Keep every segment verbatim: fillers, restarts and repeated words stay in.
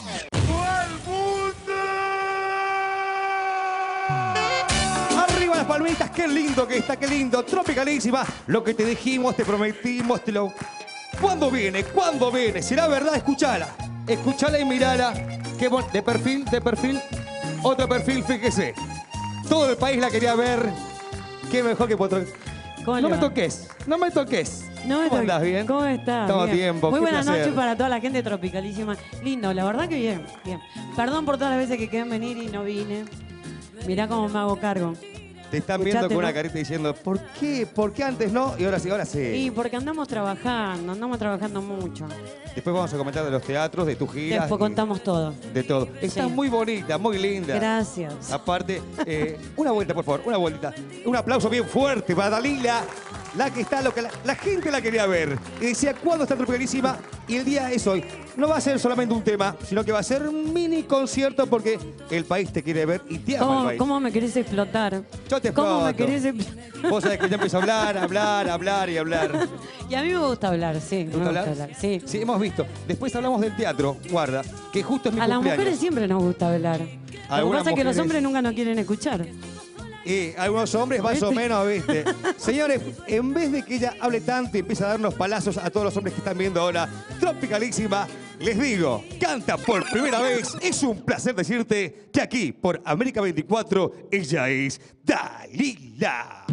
Arriba las palmitas, qué lindo que está, qué lindo. Tropicalísima. Lo que te dijimos, te prometimos, te lo... ¿Cuándo viene? ¿Cuándo viene? ¿Será verdad? Escuchala. Escuchala y mirala. Qué bon... De perfil, de perfil. Otro perfil, fíjese. Todo el país la quería ver. Qué mejor que otro. No me toques, no me toques. No me ¿Cómo andás? ¿Bien? ¿Cómo estás? Todo Bien. tiempo. Muy qué buenas placer. noches para toda la gente Tropicalísima. Lindo, la verdad que bien, bien. Perdón por todas las veces que quedé en venir y no vine. Mirá cómo me hago cargo. Te están Escuchate, viendo con ¿no? una carita diciendo, ¿por qué? ¿Por qué antes no? Y ahora sí, ahora sí. Y porque andamos trabajando, andamos trabajando mucho. Después vamos a comentar de los teatros, de tus giras. Después y contamos todo. De todo. Estás Sí. muy bonita, muy linda. Gracias. Aparte, eh, una vuelta, por favor, una vuelta. Un aplauso bien fuerte para Dalila, la que está, lo que la, la gente la quería ver. Y decía, ¿cuándo está Tropicalísima? Y el día es hoy. No va a ser solamente un tema, sino que va a ser un mini concierto porque el país te quiere ver y te ama el ¿Cómo, país. cómo me querés explotar? Yo te ¿Cómo me exploto. querés explotar? Vos sabés que yo empiezo a hablar, hablar, hablar y hablar. Y a mí me gusta hablar, sí. ¿Te me gusta gusta hablar? hablar, sí. Sí, hemos visto. Después hablamos del teatro, guarda, que justo es mi A las cumpleaños. mujeres siempre nos gusta hablar. Lo que Algunas pasa es que los mujeres- hombres nunca nos quieren escuchar. Y algunos hombres más o ¿Viste? menos, ¿viste? Señores, en vez de que ella hable tanto y empiece a darnos palazos a todos los hombres que están viendo ahora Tropicalísima, les digo, canta por primera vez. Es un placer decirte que aquí, por América veinticuatro, ella es Dalila.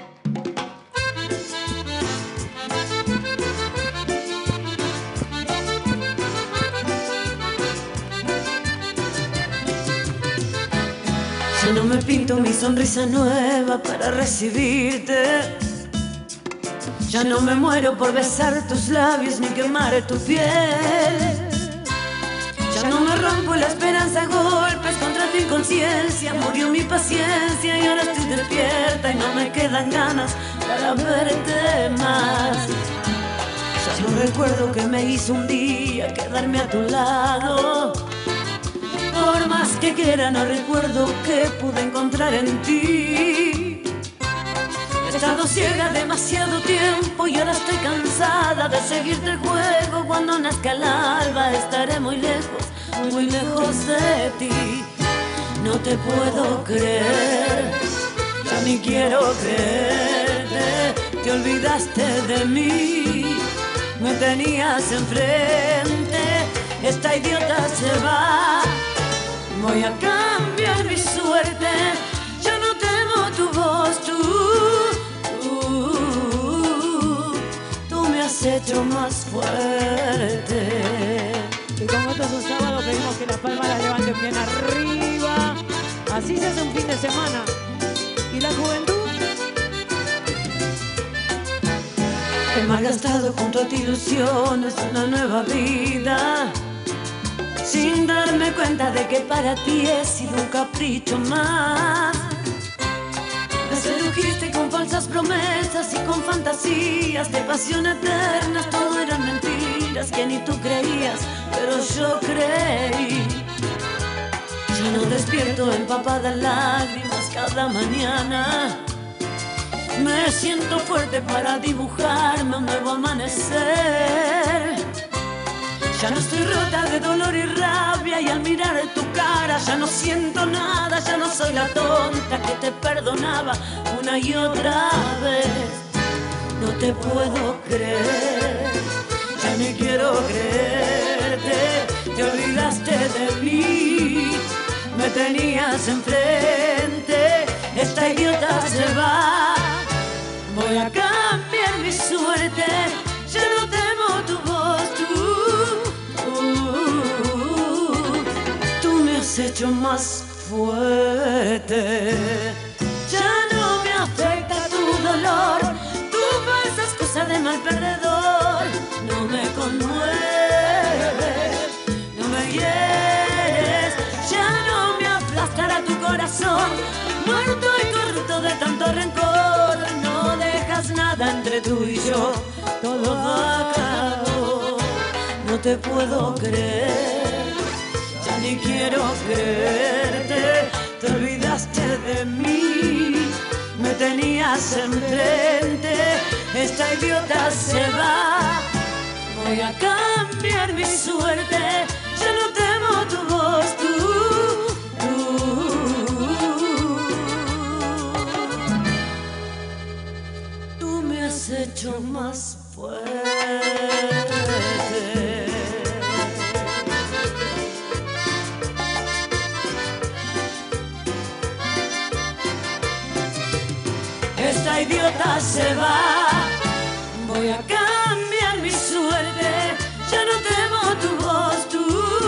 Ya no me pinto mi sonrisa nueva para recibirte. Ya no me muero por besar tus labios ni quemar tu piel. Ya no me rompo la esperanza a golpes contra tu inconsciencia. Murió mi paciencia y ahora estoy despierta y no me quedan ganas para verte más. Ya no recuerdo que me hizo un día quedarme a tu lado. Por más que quiera no recuerdo qué pude encontrar en ti. He estado ciega demasiado tiempo y ahora estoy cansada de seguirte el juego. Cuando nazca el alba estaré muy lejos, muy lejos de ti. No te puedo creer, ya ni quiero creerte. Te olvidaste de mí, me tenías enfrente. Esta idiota se va. Voy a cambiar mi suerte, ya no temo tu voz, tú, tú, tú me has hecho más fuerte. Y como esto es un sábado, pedimos que las palmas las levanten bien arriba. Así se hace un fin de semana. ¿Y la juventud? He malgastado junto a ti ilusiones una nueva vida, sin darme cuenta de que para ti he sido un capricho más. Me sedujiste con falsas promesas y con fantasías de pasión eternas. Todo eran mentiras que ni tú creías, pero yo creí. Ya no despierto empapada en lágrimas cada mañana. Me siento fuerte para dibujarme un nuevo amanecer. Ya no estoy rota de dolor y rabia y al mirar tu cara ya no siento nada. Ya no soy la tonta que te perdonaba una y otra vez. No te puedo creer, ya ni quiero creerte. Te olvidaste de mí, me tenías enfrente. Esta idiota se va. Voy a cambiar mi suerte, ya no temo tu voz, tú, tú me has hecho más fuerte. Ya no me afecta tu dolor, tu falsa excusa de mal perdedor. No me conmueves, no me hieres, ya no me aplastará tu corazón, muerto y corrupto de tanto rencor. No dejas nada entre tú y yo, todo acabó. No te puedo creer, ya ni quiero creerte. Te olvidaste de mí, me tenías enfrente. Esta idiota se va. Voy a cambiar mi suerte, ya no temo la idiota se va. Voy a cambiar mi suerte, ya no temo tu voz, tú.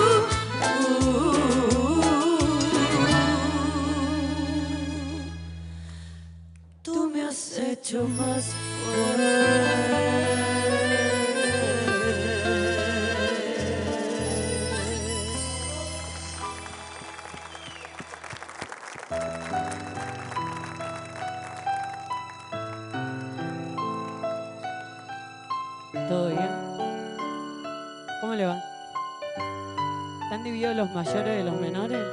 Tú me has hecho más ¿Todo bien? ¿Cómo le va? ¿Están divididos los mayores de los menores?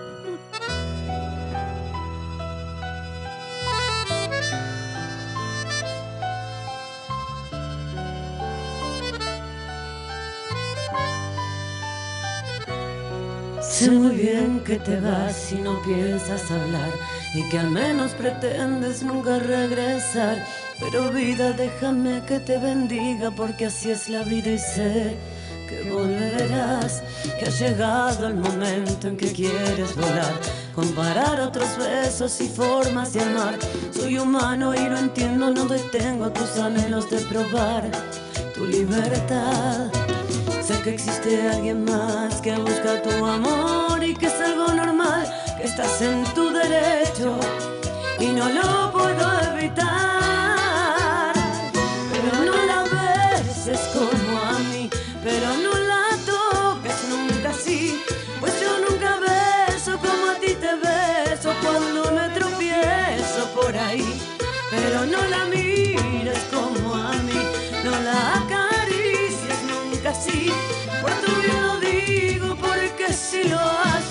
Sé muy bien que te vas y no piensas hablar y que al menos pretendes nunca regresar. Pero vida, déjame que te bendiga porque así es la vida y sé que volverás. Que ha llegado el momento en que quieres volar, comparar otros besos y formas de amar. Soy humano y lo entiendo, no detengo tus anhelos de probar tu libertad. Sé que existe alguien más que busca tu amor y que es algo normal, que estás en tu derecho y no lo puedo evitar. Pero no la beses como a mí, pero no la toques nunca así, pues yo nunca beso como a ti te beso cuando me tropiezo por ahí. Pero no la mires como a mí, no la acaricies nunca así, por tu bien lo digo, porque si lo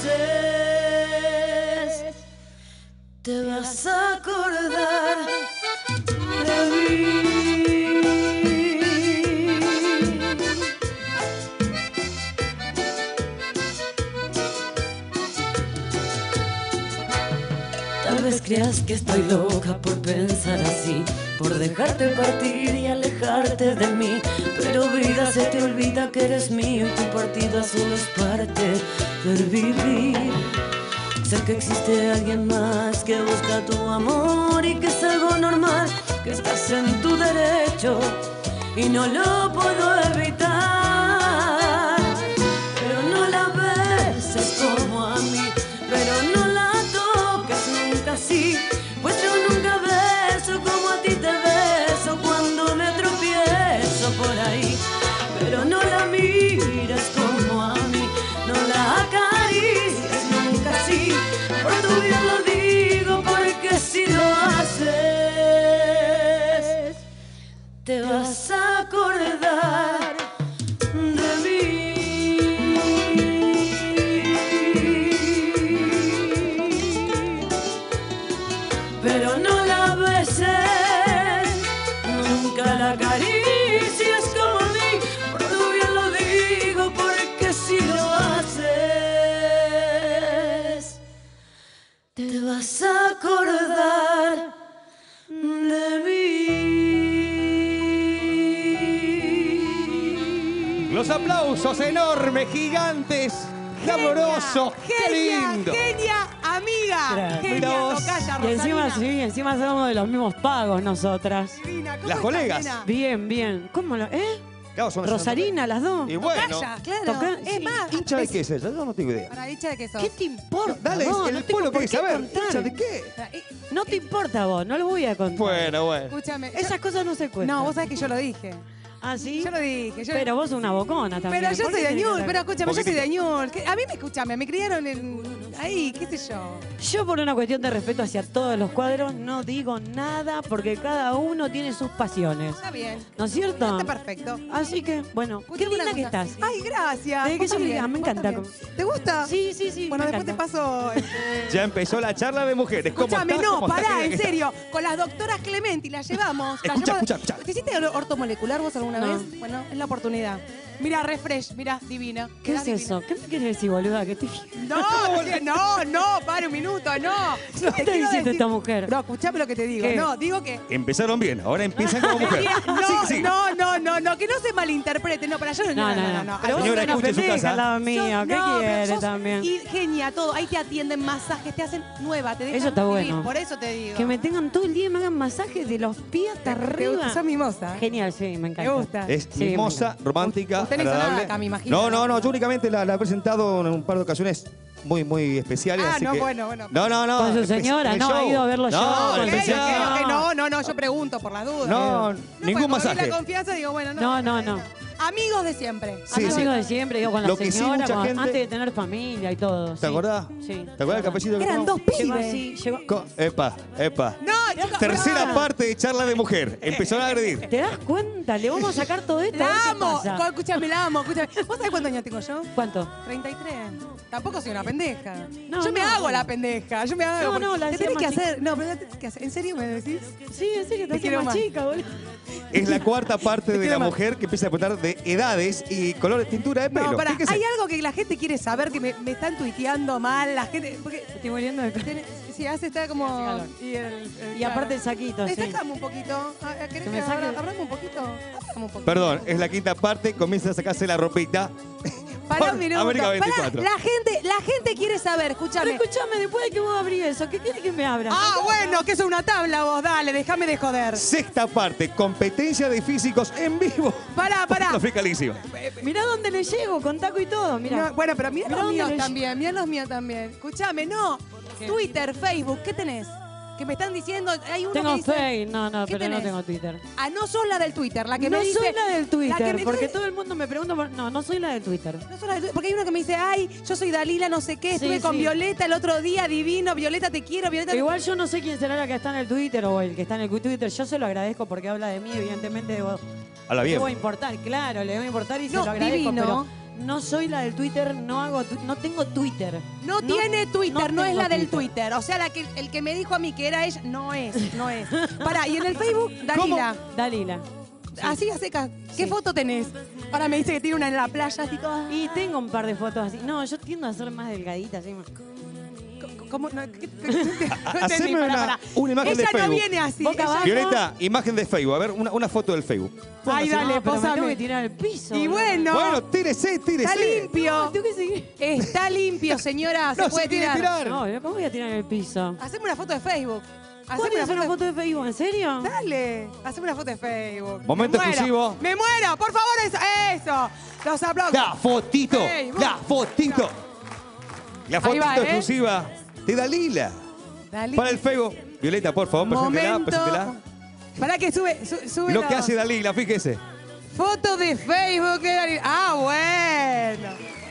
haces te vas a acordar de mí. Tal vez creas que estoy loca por pensar así, por dejarte partir y alejarte de mí. Pero vida, se te olvida que eres mío y tu partida solo es parte del vivir. Sé que existe alguien más que busca tu amor y que es algo normal, que estás en tu derecho y no lo puedo evitar. Pero no la beses como a mí, pero no la toques nunca así, pues yo nunca beso como a ti te beso cuando me tropiezo por ahí. Pero no la mires como a mí, no la acaricies nunca así, por tu bien lo digo, porque si lo haces te vas a acordar de mí. Pero no la beses, nunca la acaricies como a mí, por tu bien lo digo, porque si lo haces te vas a acordar de mí. Los aplausos enormes, gigantes, amorosos, qué Genia, lindo. genia, amiga. Gracias. Genia, Mirá vos. tocaya, Y encima, Rosalina. sí, encima somos de los mismos pagos nosotras. Divina, ¿cómo Las estás, colegas. nena? Bien, bien. ¿Cómo lo...? ¿Eh? Claro, son- Rosalina, las dos. Y bueno, Tocaya, claro. Toca- es sí. más, ¿hincha de qué es ella? Yo no tengo idea. para hincha de qué sos. ¿Qué te importa? Dale, vos? el No tengo pueblo por quiere qué saber. contar. ¿Hincha de qué? Eh, No te importa vos, no lo voy a contar. Bueno, bueno. Escúchame. yo- Esas cosas no se cuentan. No, vos sabés que yo lo dije. ¿Ah, sí? Yo lo dije. Yo... Pero vos sos una bocona también. Pero yo ¿Por soy qué de tenés que Ñul, hablar? pero escúchame, yo soy Poquitito. de Ñul. Que- A mí me escúchame, me criaron en... ahí, qué sé yo. Yo por una cuestión de respeto hacia todos los cuadros no digo nada porque cada uno tiene sus pasiones. Está bien. ¿No es cierto? Está perfecto. Así que, bueno, qué Escuchame linda una que cosa. estás. Ay, gracias. Desde que Vos yo también, diga, me vos encanta. también. ¿Te gusta? Sí, sí, sí. Bueno, me después te encanta. paso... este, Ya empezó la charla de mujeres. ¿Cómo Escúchame, estás? no, ¿Cómo estás? pará, ¿Qué en tal? serio. Con las doctoras Clementi las llevamos. las Escucha, llevamos- escucha, escucha. ¿Te hiciste or- ortomolecular vos alguna No. vez? Bueno, es la oportunidad. Mira, refresh, mira, divina. ¿Qué Quedás es divina. eso? ¿Qué me quieres decir, boluda? Que estoy... No, que no, no, pará. pare un minuto, no. ¿Qué está quiero diciendo esta mujer? No, escuchame lo que te digo. ¿Qué? No, digo que... Empezaron bien, ahora empiezan como mujer. No, Sí, sí. no, no, no, no, que no se malinterprete. No, para yo no, No, no, no. Pero vos Señora, sos una escuche su pendeja casa. al lado mío. Sos- ¿Qué no, pero quiere sos también? Y genia, todo. Ahí te atienden masajes, te hacen nueva, te dejan Eso está vivir. bueno. Por eso te digo. Que me tengan todo el día y me hagan masajes de los pies hasta Te- te arriba. gusta, sos mimosa. Genial, sí, me encanta. Me gusta. Es Sí, mimosa, me romántica, Usted no hizo nada agradable. acá, me imagino. No, no, no, yo únicamente la, la he presentado en un par de ocasiones muy, muy especiales. Ah, así no, que- bueno, bueno. No, no, no. Con su espe- señora, en el no, ha show. ido a ver los no, shows, en con el Ok, su especial. señora. ok, ok, no, no, no, yo pregunto por las dudas. No, No, ningún porque masaje. con la confianza digo, bueno, no. No, no, no. Amigos de siempre. Sí, Amigos sí. de siempre, digo, con la Lo que sí, señora, mucha con- gente- antes de tener familia y todo. ¿Te sí. acordás? Sí. ¿Te acuerdas del cafecito que Eran tomamos? dos Llegó pibes. así, llegó... Co- Epa, epa. No, chicos. Tercera no. parte de charla de mujer. Empezaron a agredir. ¿Te das cuenta? Le vamos a sacar todo esto. a ver La qué amo. pasa. Co- Escúchame, la amo. Escúchame. ¿Vos sabés cuántos años tengo yo? ¿Cuánto? treinta y tres. Tampoco soy una pendeja. No, yo me no, hago no. la pendeja. Yo me hago. No, porque no, la te decía tenés que más chica. hacer. No, pero la tenés que hacer. ¿En serio me decís? Sí, en serio, te, Te hacía quiero más más. chica, boludo. Es la cuarta parte de quiero la más. mujer que empieza a preguntar de edades y color de tintura de pelo. No, pará. Fíjese. Hay algo que la gente quiere saber que me, me están tuiteando mal. La gente. Porque Estoy muriendo de calor. tiene- si hace está como. Hace calor. Y, el, el- Y aparte el saquito, sí. Destacame un poquito. Ah, ¿Querés Que que, me saque- abra- abramos un poquito? Abramos un poquito. Perdón, es la quinta parte. Comienza a sacarse la ropita. Pará por un minuto. América Pará, veinticuatro. la gente, la gente quiere saber, Pero escúchame. escúchame, después de que vos abrís eso, ¿qué quieres que me abra? Ah, bueno, que es una tabla vos, dale, déjame de joder. Sexta parte, competencia de físicos en vivo. Pará, pará. Tropicalísima. Mirá dónde le llego, con taco y todo, mirá. No, bueno, pero mira Mirá los dónde míos le- también, mira los míos también. Escúchame, no. ¿Qué? Twitter, Facebook, ¿qué tenés? Que me están diciendo, hay uno Tengo que dice... Face, no, no, ¿Qué pero no tenés? tengo Twitter. Ah, no sos la del Twitter, la que no me dice... soy la del Twitter, la que me- porque todo el mundo me pregunta por... No, no soy la del Twitter. No sos la del Twitter, porque hay uno que me dice, ay, yo soy Dalila, no sé qué, estuve Sí, con sí. Violeta el otro día, divino, Violeta te quiero, Violeta te... Igual yo no sé quién será la que está en el Twitter o el que está en el Twitter. Yo se lo agradezco porque habla de mí, evidentemente debo, Habla bien. debo importar, claro, le debo importar y No, se lo agradezco, divino. pero no soy la del Twitter, no hago, tu- no tengo Twitter. No, tiene Twitter, no, es tengo la del Twitter. Twitter. O sea, la que, el que me dijo a mí que era ella, no es, no es. Pará, y en el Facebook, Dalila. Dalila. Así a secas. ¿Qué Sí. foto tenés? Ahora me dice que tiene una en la playa, así toda... Y tengo un par de fotos así. No, yo tiendo a ser más delgadita, así. más- ¿Cómo? No, ¿qué- qué- qué- no entendí, Haceme pará, una- pará. una imagen Ella de no Facebook. viene así. Boca ella- abajo. Violeta, imagen de Facebook. A ver, una, una foto del Facebook. Ay, No, dale, pero me posame. tengo que tirar al piso. Y boludo. bueno, Bueno, tírese, tírese. está limpio. No, tengo que seguir. Está limpio, señora. Se No, puede se quiere tirar. tirar. No, ¿cómo voy a tirar en el piso? Haceme una foto de Facebook. ¿Cuál Haceme es una foto de Facebook? ¿En serio? Dale, haceme una foto de Facebook. Momento Me muero. exclusivo. Me muero, por favor, eso. eso. Los aplausos. La fotito. Facebook. La fotito. La Ahí fotito va, ¿eh? exclusiva de Dalila. Dalila. Para el Facebook. Violeta, por favor, preséntela, preséntela. Momento. Para que sube, su- sube Lo la- que hace Dalila, fíjese. Foto de Facebook de Dalila. Ah, bueno.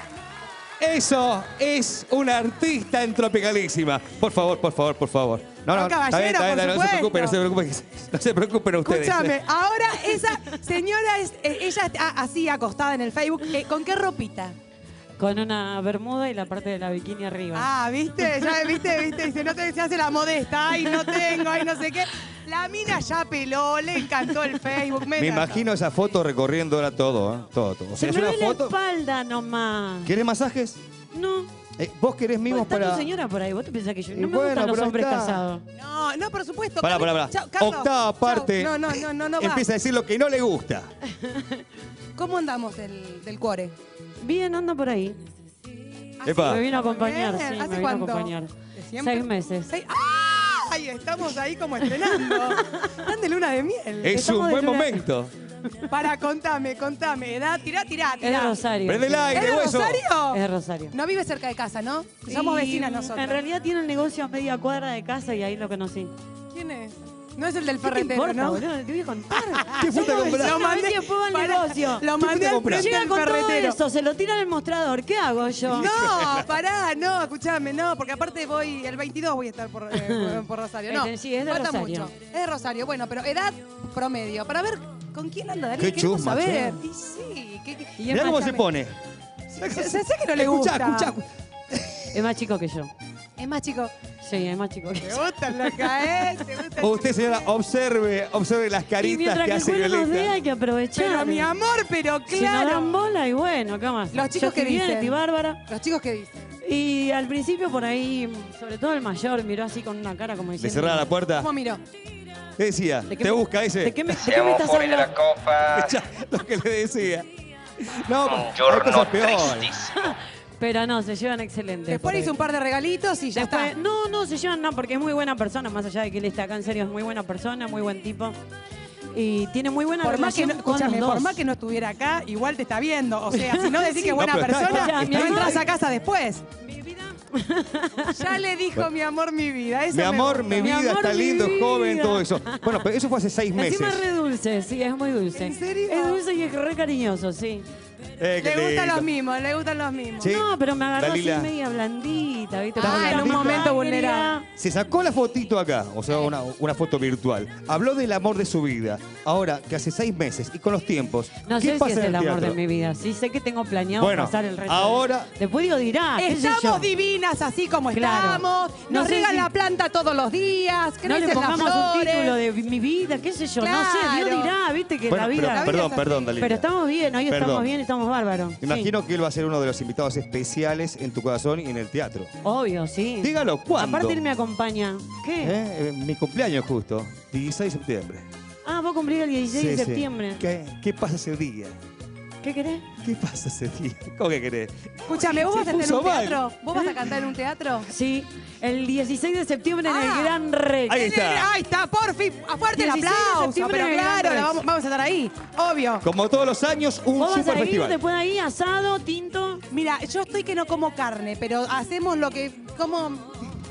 Eso es una artista en Tropicalísima. Por favor, por favor, por favor. No, No, no, está bien, caballero, está bien, por no se supuesto. preocupen, no se preocupen. No se preocupen ustedes. Escúchame, ahora esa señora es, eh, ella está así acostada en el Facebook. eh, ¿Con qué ropita? Con una bermuda y la parte de la bikini arriba. Ah, ¿viste? Ya, ¿viste? ¿Viste? Dice, no te se hace la modesta. Ay, no tengo, ay, no sé qué. La mina ya peló, le encantó el Facebook. Me encantó. imagino esa foto recorriendo ahora todo, ¿eh? Todo, todo. O Se sea, es me una ve la foto. espalda nomás. ¿Querés masajes? No. Eh, ¿Vos querés mimos Está para...? tu señora por ahí, vos te pensás que yo... Y No me bueno, gustan los pero hombres está. casados. No, no, por supuesto. Pará, pará, pará. Chao, Carlos. Octava Chao. parte. No, no, no, no, no va. Empieza a decir lo que no le gusta. ¿Cómo andamos del, del cuore? Bien, anda por ahí. Epa. Me vino a acompañar, Bien. sí, ¿Hace me vino a cuánto? acompañar. ¿De siempre? Seis meses. Seis- ¡Ah! Ay, estamos ahí como estrenando. Están de luna de miel. Es Estamos un de buen luna- momento. Para, contame, contame. Edad, tirá, tirá, Es de tirá. Rosario. Prende el sí. aire, ¿Es de hueso. Rosario? Es de Rosario. No vive cerca de casa, ¿no? Somos Y, vecinas nosotros. En realidad tiene el negocio a media cuadra de casa y ahí lo conocí. ¿Quién es? No es el del ¿Qué te ferretero, importa, ¿no? boludo? Te voy a contar. ¿Qué fuiste a comprar? Lo mandé, después va al Pará, negocio. Lo ¿Qué mandé fuiste a al comprar? frente Llega del con todo ferretero. eso, se lo tira en el mostrador. ¿Qué hago yo? No, pará, no, escúchame, no, porque aparte voy, el veintidós voy a estar por, eh, por, por Rosario. No, Este, sí, es de falta Rosario. mucho. Es de Rosario, bueno, pero edad promedio, para ver con quién anda Darío. Qué Queremos chusma, saber. che. Y sí, que, que- Y es Mirá más, cómo se pone. sé, sé que no le gusta. Escuchá, escuchá. es más chico que yo. Es más chico. Sí, es más chico que ¿Te yo. gusta la cae? ¿Te gusta el Usted, señora, observe, observe las Y caritas mientras que que el hace cuero nos dé, hay Violeta. que aprovechar. Pero mi amor, pero Si nos dan claro. bola y bueno, ¿qué más? Los chicos Yo estoy que bien, dicen. estoy bárbara. Los chicos que dicen. Y al principio por ahí, sobre todo el mayor, miró así con una cara como ¿Le diciendo... cerraba la puerta? ¿Cómo miró? ¿Qué decía? ¿De qué ¿Te me- busca ese? ¿De qué me, de qué me estás fuori della hablando? copa. Ya, lo que le decía. No, Un hay giorno cosas peores. tristissimo. Pero no, se llevan excelente. Después por le ahí. hice un par de regalitos y ya Después- está. No, no, se llevan nada porque es muy buena persona, más allá de que él está acá en serio, es muy buena persona, muy buen tipo. Y tiene muy buena Por más, que relación no, con los escúchame, dos. por más que no estuviera acá, igual te está viendo. O sea, si no decís que es No, buena pero está- persona, o sea, mi no amor- entras a casa después. Mi vida. Ya le dijo mi amor, mi vida. Eso Mi me amor, gustó. mi vida, amor, está mi lindo, vida. joven, todo eso. Bueno, pero eso fue hace seis meses. Encima es re dulce, sí, es muy dulce. ¿En serio? Es dulce y es re cariñoso, sí. Eh, qué Le gustan lindo. los mismos, le gustan los mismos. Sí. No, pero me agarró Dalila. así media blandita, ¿viste? Ah, Como en que un la momento mamá vulnerable. quería- Se sacó la fotito acá, o sea, una, una foto virtual. Habló del amor de su vida. Ahora, que hace seis meses y con los tiempos. No ¿qué sé si pasa es en el amor teatro? de mi vida. Sí, sé que tengo planeado Bueno, pasar el resto. ahora- de- Después digo, dirá, qué sé yo. Estamos divinas así como Claro. estamos. No Nos sé riegan si- la planta todos los días. No Crecen le las pongamos un flores. título de mi vida, qué sé yo. No sé, Dios Claro. dirá, viste que Bueno, la vida... pero- vida perdón, es así. perdón, Dalila. Pero estamos bien, hoy Perdón. estamos bien, estamos bárbaros. Me imagino que él va a ser uno de los invitados especiales en tu corazón y en el teatro. Sí, obvio, sí. Dígalo, ¿cuándo? Aparte él me acompaña. ¿Qué? ¿Eh? Eh, Mi cumpleaños justo, dieciséis de septiembre. Ah, vos cumplís el dieciséis Sí, de sí. septiembre. ¿Qué, ¿Qué pasa ese día? ¿Qué querés? ¿Qué pasa ese día? ¿Cómo que querés? Escúchame, ¿vos Se vas a tener puso un mal. teatro? ¿Vos vas a cantar en un teatro? Sí, el dieciséis de septiembre en Ah. el Gran Rex. Ahí está. Ahí está, por fin. A fuerte el dieciséis de aplauso. septiembre Pero en el Gran claro, la Rex. vamos, vamos a estar ahí. Obvio. Como todos los años, un ¿Vos vas super a ir festival. después de ahí, asado, tinto? Mira, yo estoy que no como carne, pero hacemos lo que como.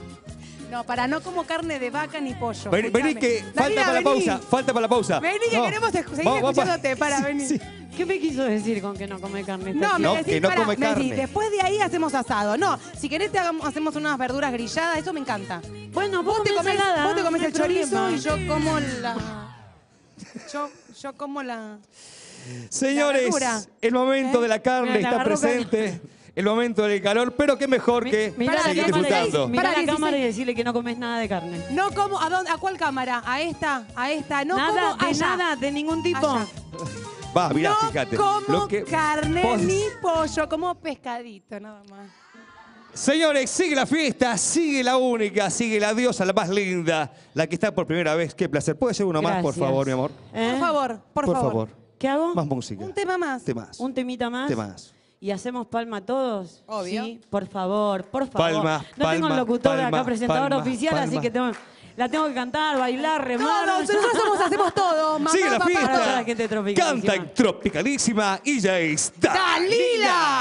No, para no como carne de vaca ni pollo. Vení, vení escuchame. que falta Dalila, para la vení. pausa, falta para la pausa. Vení que queremos esc- seguir Vamos, vamos, escuchándote, para, sí, vení. sí. ¿Qué me quiso decir con que no come carne? esta No, chica? me No, decís, que no pará, come me decís, carne. después de ahí hacemos asado. No, si querés te hagamos, hacemos unas verduras grilladas, eso me encanta. Bueno, vos, Vos te comés comés, ensalada, vos te comés no hay el chorizo problema. y yo como la. Yo, yo como la. Señores, La verdura. el momento ¿Eh? de la carne Mira, la está agarró presente. El momento del calor, pero qué mejor Mi- que mirá Pará, la seguir cámara, y- disfrutando. mirá Pará, la cámara y dieciséis. decirle que no comes nada de carne. No como. ¿A, dónde, ¿A cuál cámara? ¿A esta? ¿A esta? No nada, como de allá. nada, de ningún tipo. Allá. Va, mirá, no fíjate. como lo que carne vos- ni pollo, como pescadito nada más. Señores, sigue la fiesta, sigue la única, sigue la diosa, la más linda, la que está por primera vez. Qué placer. ¿Puede ser uno más, por Gracias. favor, mi amor? ¿Eh? Por favor, por, favor. ¿Qué hago? Más música. Un tema más. Temas. ¿Un temita más? Temas. ¿Y hacemos palma todos? Obvio. Sí, por favor, por favor. Palma, no tengo palma, el locutor palma, acá, presentador palma, oficial, así palma. que tengo, la tengo que cantar, bailar, remar. Todos, nosotros somos, hacemos todo. Mamá, Sigue la papá, Para toda la fiesta. gente tropicalísima. Canta en Tropicalísima y ya está. ¡Dalila!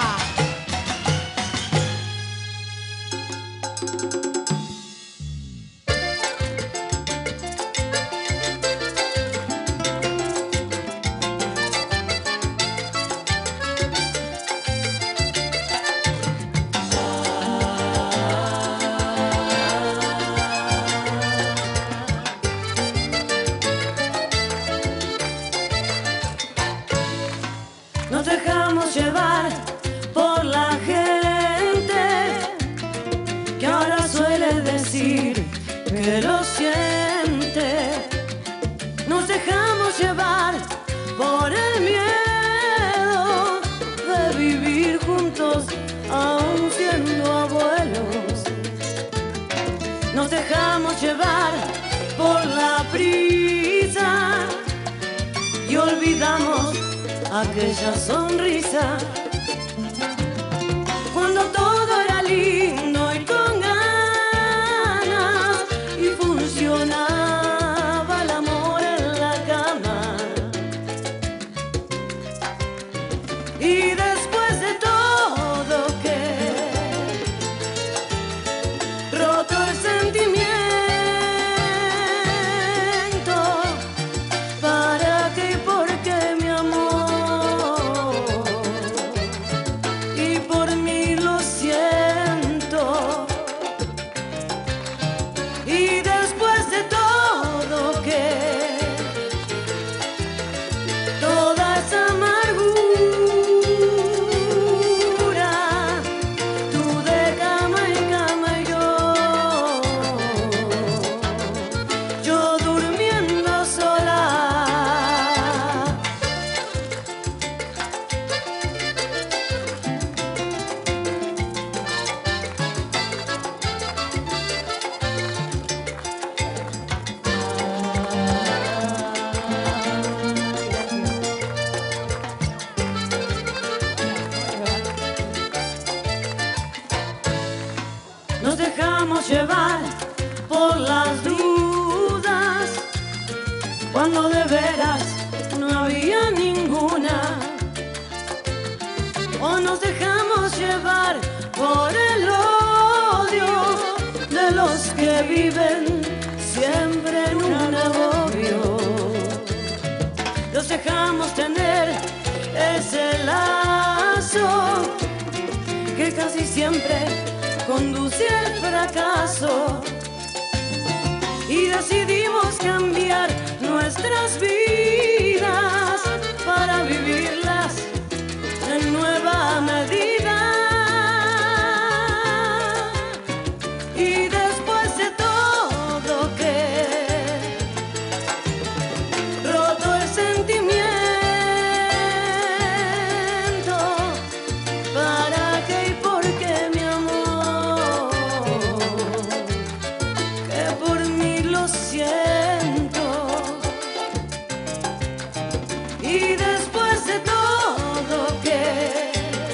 Nos dejamos llevar por la gente que ahora suele decir que lo siente. Nos dejamos llevar por el miedo de vivir juntos aún siendo abuelos. Nos dejamos llevar por la prisa y olvidamos aquella sonrisa cuando todo era lindo y con ganas y funcionaba el amor en la cama. Y después de todo que roto el sentimiento, ¿para qué y por qué, mi amor? Y por mí lo siento. Nos dejamos llevar por las dudas, cuando de veras no había ninguna. O nos dejamos llevar por el odio de los que viven siempre en un agobio. Los dejamos tener ese lazo que casi siempre conduce al fracaso. Y decidimos cambiar nuestras vidas para vivirlas en nueva medida. Y después de todo que roto el sentimiento, ¿para qué y por qué, mi amor? Que por mí lo siento. Y después de todo que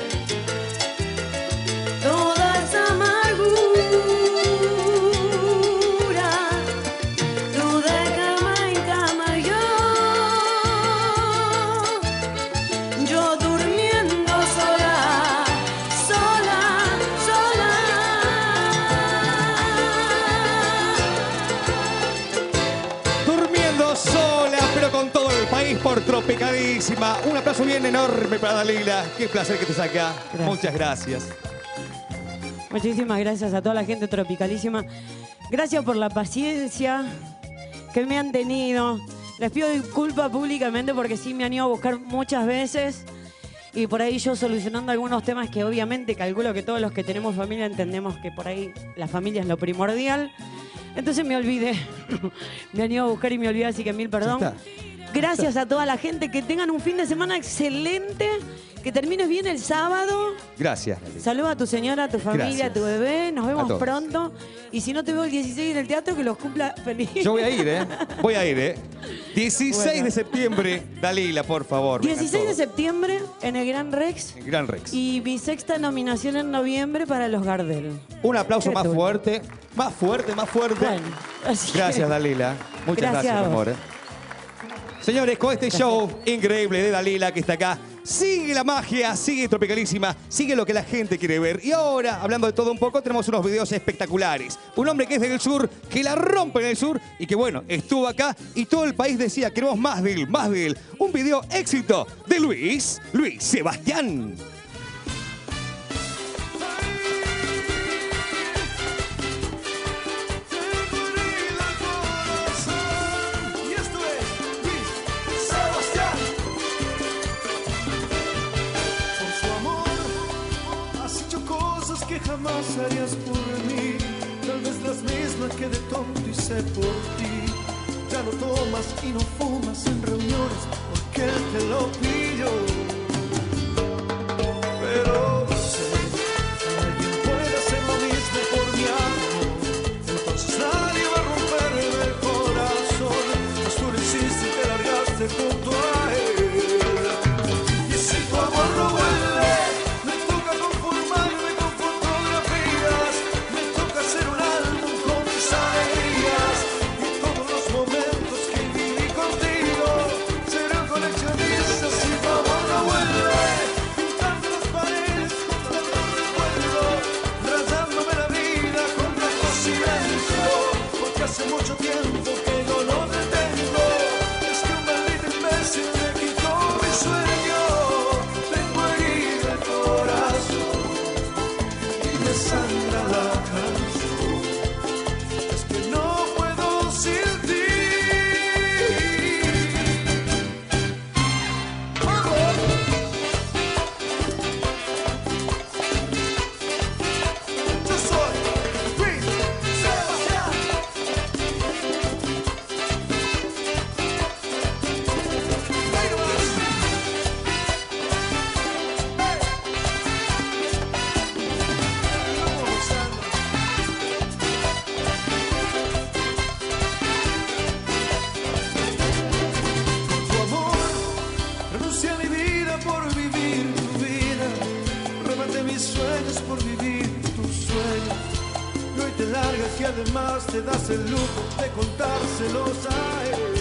toda esa amargura, tú de cama en cama, yo, yo durmiendo sola, sola, sola. Durmiendo sola, pero con todo el país por Tropicalísima. Un aplauso bien enorme para Dalila. Qué placer que estés acá. Gracias. Muchas gracias. Muchísimas gracias a toda la gente Tropicalísima. Gracias por la paciencia que me han tenido. Les pido disculpas públicamente porque sí me han ido a buscar muchas veces. Y por ahí yo solucionando algunos temas que obviamente calculo que todos los que tenemos familia entendemos que por ahí la familia es lo primordial. Entonces me olvidé. Me han ido a buscar y me olvidé, así que mil perdón. Ya está. Gracias a toda la gente. Que tengan un fin de semana excelente. Que termines bien el sábado. Gracias, Dalila. Saluda a tu señora, a tu familia, Gracias. a tu bebé. Nos A vemos todos. pronto. Y si no te veo el dieciséis en el teatro, que los cumpla feliz. Yo voy a ir, ¿eh? Voy a ir, ¿eh? dieciséis Bueno. de septiembre, Dalila, por favor. vengan dieciséis de todos. septiembre en el Gran Rex. En Gran Rex. Y mi sexta nominación en noviembre para los Gardel. Un aplauso Qué más duro. fuerte. Más fuerte, más fuerte. Bueno, así que- Gracias, Dalila. Muchas Gracias gracias, a mi vos. amor. ¿eh? Señores, con este show increíble de Dalila que está acá, sigue la magia, sigue Tropicalísima, sigue lo que la gente quiere ver. Y ahora, hablando de todo un poco, tenemos unos videos espectaculares. Un hombre que es del sur, que la rompe en el sur y que, bueno, estuvo acá y todo el país decía, queremos más de él, más de él. Un video éxito de Luis, Luis Sebastián. Y esto es Luis Sebastián. Por su amor has hecho cosas que jamás harías por mí, tal vez las mismas que de tonto hice por ti. Ya no tomas y no fumas en reuniones porque él te lo pidió. Pero sé, si alguien puede hacer lo mismo por mi amor, entonces nadie va a romperme el corazón. Pues tú lo hiciste y te largaste junto a él. Y si tu amor no vuelve, me toca conformarme con fotografías, me toca hacer un álbum con mis alegrías. Y todos los momentos que viví contigo serán coleccionistas. Si tu amor no vuelve, pintarte las paredes y además te das el lujo de contárselos a él.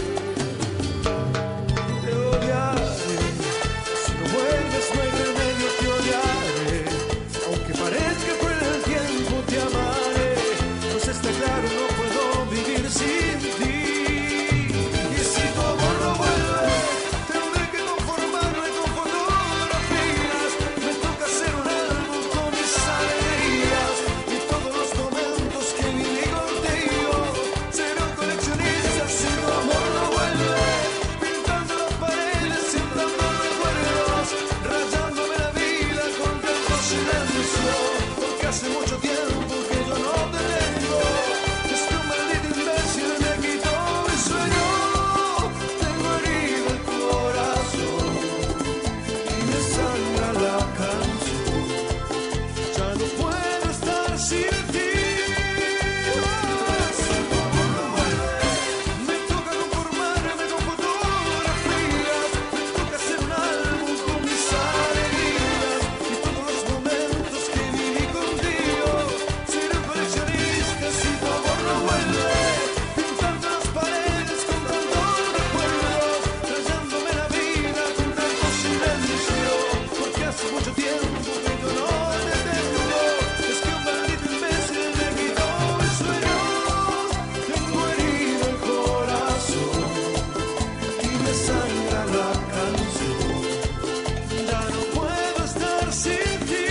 Te odiaré, si no vuelves no hay remedio, te odiaré. Aunque parezca cruel el tiempo, te amaré. Pues está claro, no puedo vivir sin ti. Y si tu amor no vuelve, tendré que conformarme con fotografías. Me toca hacer un álbum con mis alegrías y todos los momentos que viví contigo. Seré un coleccionista si tu amor no vuelve, pintando las paredes, sembrando recuerdos, rayándome la vida con tanto silencio. Porque hace mucho tiempo que yo no te tengo. Es que un maldito imbécil me quitó mi sueño. Tengo herido el corazón y me sangra la canción. Ya no puedo estar sin ti. Si tu amor no vuelve, me toca conformarme con fotografías. Me toca hacer un álbum con mis alegrías y todos los momentos que viví contigo. Seré un coleccionista si tu amor no vuelve, pintando las paredes con tantos recuerdos, rayándome la vida con tanto silencio. Porque hace mucho tiempo que yo no te tengo. Es que un maldito imbécil me quitó mis sueños. Tengo herido el corazón y me sangra la canción. Ya no puedo estar sin ti.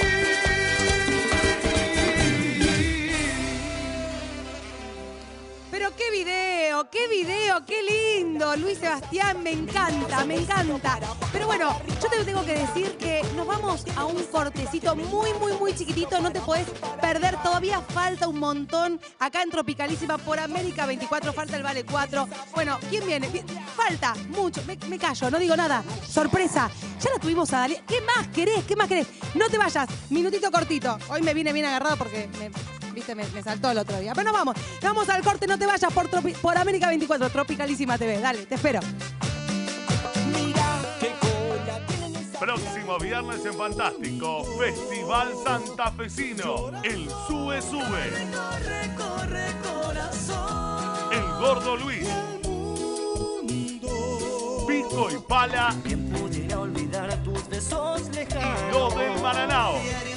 Pero qué video, qué video, qué lindo. Luis Sebastián, me encanta, me encanta. Pero bueno, yo te tengo que decir que nos vamos a un cortecito muy, muy, muy chiquitito. No te podés perder, todavía falta un montón. Acá en Tropicalísima por América veinticuatro, falta el Vale cuatro. Bueno, ¿quién viene? Bien, falta mucho. Me, me callo, no digo nada. Sorpresa. Ya la tuvimos a Dalia. ¿Qué más querés? ¿Qué más querés? No te vayas. Minutito cortito. Hoy me vine bien agarrado porque me... Viste, me, me saltó el otro día. Pero nos vamos. Vamos al corte, no te vayas por, Tropi- por América veinticuatro, Tropicalísima T V. Dale, te espero. Próximo viernes en Fantástico, Festival Santafesino, el Sube Sube. El Gordo Luis. Pico y Pala. ¿Quién pudiera olvidar tus besos lejanos? Y lo del Maranao.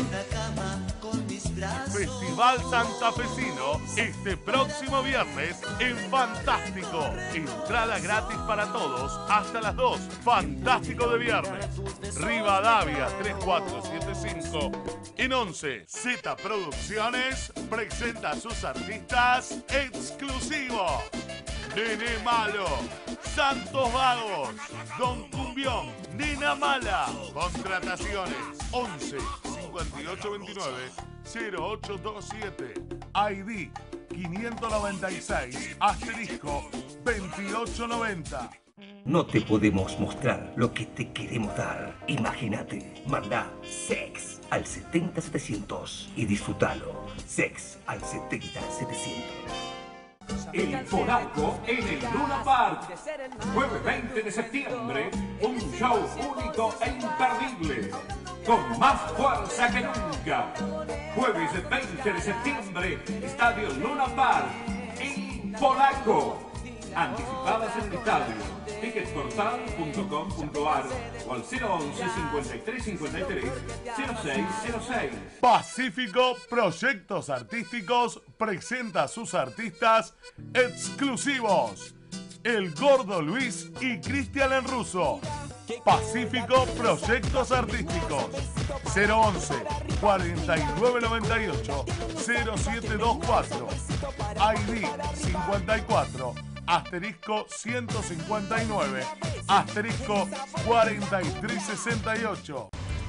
Festival Santafesino, este próximo viernes en Fantástico. Entrada gratis para todos hasta las dos. Fantástico de viernes. Rivadavia tres cuatro siete cinco en once. Z Producciones presenta a sus artistas exclusivos. Nene Malo, Santos Vagos, Don Cumbión, Nena Mala. Contrataciones once cincuenta y ocho veintinueve cero ocho dos siete. I D quinientos noventa y seis asterisco veintiocho noventa. No te podemos mostrar lo que te queremos dar. Imagínate, manda sex al setenta setecientos y disfrútalo. Sex al setenta setecientos. El Polaco en el Luna Park. Jueves veinte de septiembre, un show único e imperdible, con más fuerza que nunca. Jueves veinte de septiembre, Estadio Luna Park. El Polaco. Anticipadas en el estadio. ticketportal punto com punto a r o al cero once cincuenta y tres cincuenta y tres cero seis cero seis. Pacífico Proyectos Artísticos presenta a sus artistas exclusivos. El Gordo Luis y Cristian en Russo. Pacífico Proyectos Artísticos. cero once cuarenta y nueve noventa y ocho cero siete veinticuatro. I D cincuenta y cuatro asterisco ciento cincuenta y nueve asterisco cuarenta y tres sesenta y ocho.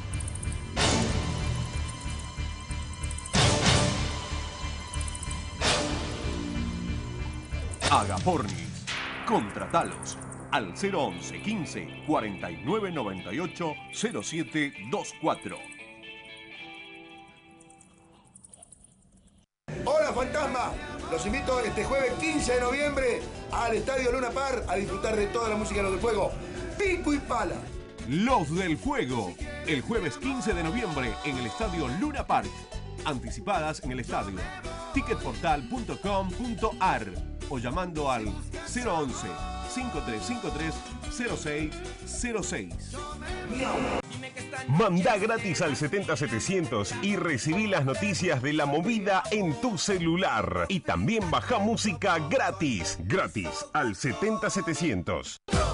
Agapornis. Contratalos al cero once quince cuarenta y nueve noventa y ocho cero siete veinticuatro. Hola fantasma, los invito este jueves quince de noviembre al Estadio Luna Park a disfrutar de toda la música de Los del Fuego. Pico y Pala. Los del Fuego, el jueves quince de noviembre en el Estadio Luna Park. Anticipadas en el estadio. ticketportal punto com punto ar o llamando al cero once, cinco tres cinco tres, cero seis cero seis. Mandá gratis al setenta setecientos y recibí las noticias de la movida en tu celular. Y también baja música gratis. Gratis al setenta setecientos.